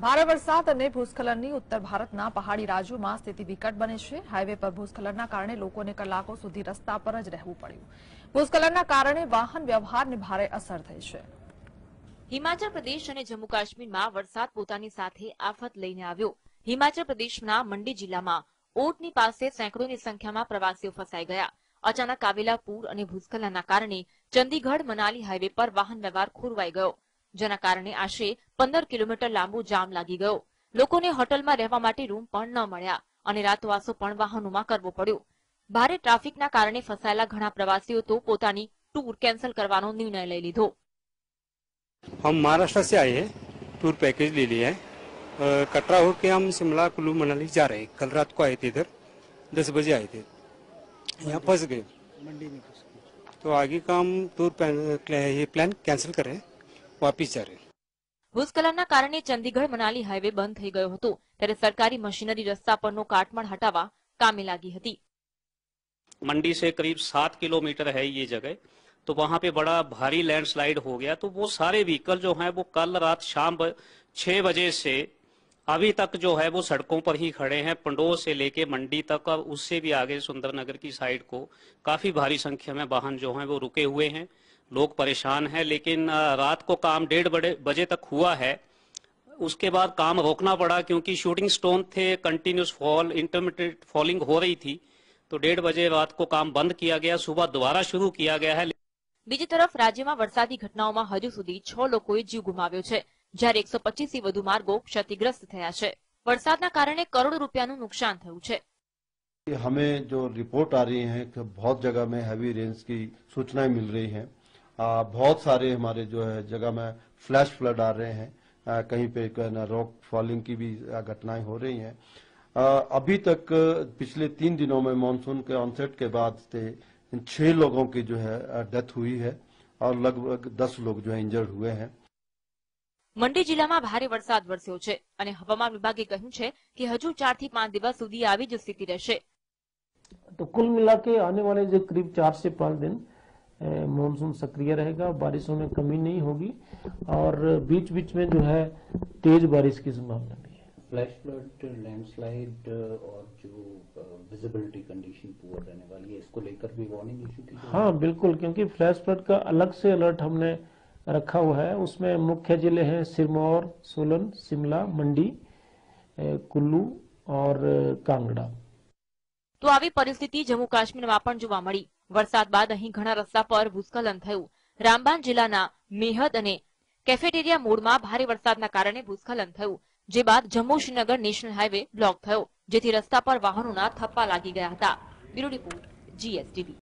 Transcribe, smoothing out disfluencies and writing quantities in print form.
ભારે વરસાદ અને ભૂસ્ખલનની ઉત્તર ભારતના પહાડી રાજ્યોમાં સ્થિતિ વિકટ બની છે। હાઈવે પર ભૂસ્ખલનના કારણે લોકોને કલાકો સુધી રસ્તા પર જ રહેવું પડ્યું। ભૂસ્ખલનના કારણે વાહન વ્યવહારને ભારે અસર થઈ છે। હિમાચલ પ્રદેશ અને જમ્મુ કાશ્મીરમાં વરસાદ પોતાની સાથે આફત લઈને આવ્યો। હિમાચલ પ્રદેશના મંડી જિલ્લામાં ઓટની પાસે સેંકડોની સંખ્યામાં પ્રવાસીઓ ફસાઈ ગયા। અચાનક આવેલા પૂર અને ભૂસ્ખલનના કારણે ચંદીગઢ મનાલી હાઈવે પર વાહન વ્યવહાર ખોરવાઈ ગયો, જેના કારણે આશરે 15 કિલોમીટર લાંબો જામ લાગી ગયો। લોકોને હોટલમાં રહેવા માટે રૂમ પણ ન મળ્યા અને રાતવાસો પણ વાહનોમાં કરવો પડ્યો। ભારે ટ્રાફિકના કારણે ફસાયેલા ઘણા પ્રવાસીઓ તો પોતાની ટૂર કેન્સલ કરવાનો નિર્ણય લઈ લીધો। हम महाराष्ट्र से आए हैं, टूर पैकेज ले लिया है। कटरा होके हम शिमला कुल्लू मनाली जा रहे हैं। कल रात को आए थे, इधर 10 बजे आए थे, यहाँ फंस गए मंडी में। तो आगे का हम टूर ये प्लान कैंसिल करें, वापिस जा रहे हैं। ભૂસ્ખલનના કારણે ચંદીગઢ મનાલી હાઈવે બંધ થઈ ગયો હતો, ત્યારે સરકારી મશીનરી રસ્તા પરનો કાટમાળ હટાવવા કામે લાગી હતી। मंडी से करीब 7 किलोमीटर है ये जगह, तो वहां पे बड़ा भारी लैंडस्लाइड हो गया। तो वो सारे व्हीकल जो हैं वो कल रात शाम 6 बजे से अभी तक जो है वो सड़कों पर ही खड़े हैं। पंडोह से लेके मंडी तक और उससे भी आगे सुंदरनगर की साइड को काफी भारी संख्या में वाहन जो हैं वो रुके हुए हैं। लोग परेशान हैं, लेकिन रात को काम 1:30 बजे तक हुआ है। उसके बाद काम रोकना पड़ा क्योंकि शूटिंग स्टोन थे, कंटिन्यूस फॉल, इंटरमिटेंट फॉलिंग हो रही थी। तो 1:30 बजे रात को काम बंद किया गया, सुबह दोबारा शुरू किया गया है। બીજી તરફ રાજ્યમાં વરસાદી ઘટનાઓમાં હજુ સુધી 6 લોકોએ જીવ ગુમાવ્યો છે, જ્યારે 125 થી વધુ માર્ગો ક્ષતિગ્રસ્ત થયા છે। વરસાદના કારણે કરોડો રૂપિયાનું નુકસાન થયું છે। हमें जो रिपोर्ट आ रही है कि बहुत जगह में हैवी रेन्स की सूचनाएं मिल रही हैं। बहुत सारे हमारे जो है जगह में फ्लैश फ्लड आ रहे हैं। कहीं पे रॉक फॉलिंग की भी घटनाएं हो रही हैं। अभी तक पिछले 3 दिनों में मानसून के ऑनसेट के बाद से 6 लोगों की जो है डेथ हुई है और लगभग 10 लोग जो है इंजर्ड हुए हैं। મંડી જિલ્લામાં ભારે વરસાદ વરસ્યો છે અને હવામાન વિભાગે કહ્યું છે કે હજુ 4 થી 5 દિવસ સુધી આવી જ સ્થિતિ રહેશે। तो कुल मिला के आने वाले जो करीब 4 से 5 दिन मानसून सक्रिय रहेगा, बारिशों में कमी नहीं होगी और बीच बीच में जो है तेज बारिश की संभावना भी है। फ्लैश फ्लड, लैंडस्लाइड और जो विजिबिलिटी कंडीशन पुअर रहने वाली है, इसको लेकर भी वार्निंग इशू की? हाँ बिल्कुल, क्योंकि फ्लैश फ्लड का अलग से अलर्ट हमने रखा हुआ है। उसमें मुख्य जिले हैं सिरमौर, सोलन, शिमला, मंडी, कुल्लू और कांगड़ा। તો આવી પરિસ્થિતિ જમ્મુ કાશ્મીરમાં પણ જોવા મળી। વરસાદ બાદ અહીં ઘણા રસ્તા પર ભૂસ્ખલન થયું। રામબાન જિલ્લાના મેહદ અને કેફેટેરિયા મોડમાં ભારે વરસાદના કારણે ભૂસ્ખલન થયું, જે બાદ Jammu Srinagar national highway block થયો, જેથી રસ્તા પર વાહનોના થપ્પા લાગી ગયા હતા। Bureau report, GSTV।